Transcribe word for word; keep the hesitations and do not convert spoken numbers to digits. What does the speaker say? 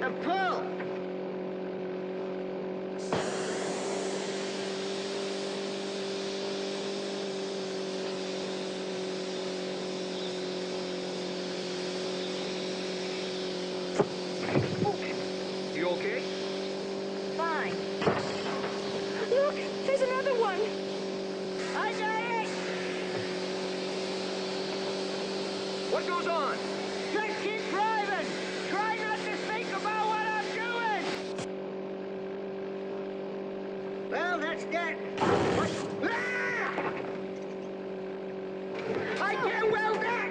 and pull. You okay? Fine. Look, there's another one. I got it! What goes on? Just keep driving! Try not to think about what I'm doing! Well, that's that. Ah! I can't weld that!